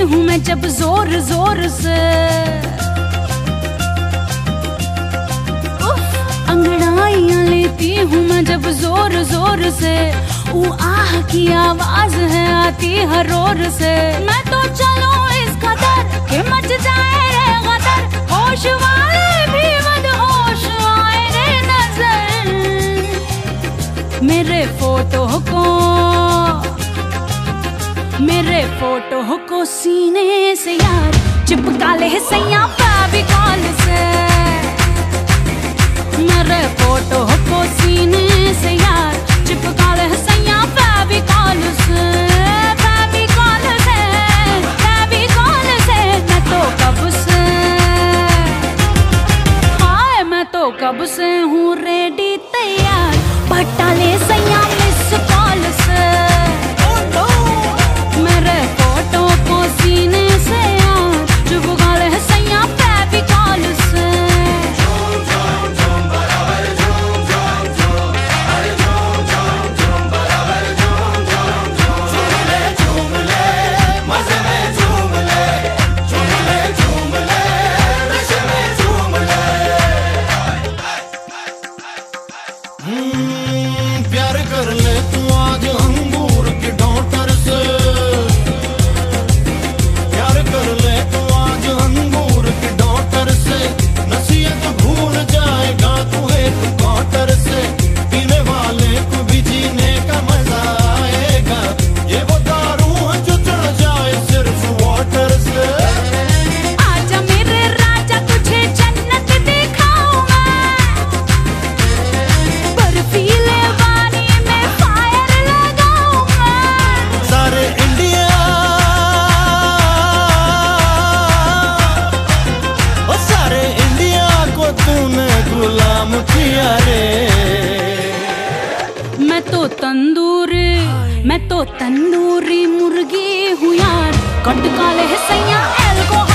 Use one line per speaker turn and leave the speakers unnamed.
हूँ मैं जब जोर जोर से, अंगड़ाइयाँ लेती हूँ मैं जब जोर जोर से। वो आह की आवाज है आती हर रोर से। मैं तो चलूं इस कदर कि मच जाए रे गदर, होश वाले भी मदहोश आए रे नजर। मेरे फोटो को सीने से यार चिपका ले सैया फेविकॉल से। मेरे फोटो को सीने से यार चिपका ले सैया फेविकॉल से। फेविकॉल से, फेविकॉल से। मैं तो कब से, हाय मैं तो कब से हूँ रेडी तैयार, पटा ले सैया मिस कॉल से। मेरे फोटो को सीने से यार चिपका ले सैया फेविकॉल से।
प्यार कर ले तू आज अंगूर की डॉटर से, प्यार कर ले तू आज अंगूर की डॉटर से। नसीहत भूल जाएगा तू एक क्वार्टर से, पीने वाले को भी जीने का मजा आएगा। ये वो दारू है जो चढ़ जाए सिर्फ वाटर से।
आजा मेरे राजा तुझे जन्नत दिखाऊं मैं, बर्फीले पानी में फायर लगाऊं मैं।
सारे इंडिया ओ सारे इंडिया को तूने गुलाम किया रे।
मैं तो तंदूरी मुर्गी हूँ यार, कट काले सैया एल्कोहल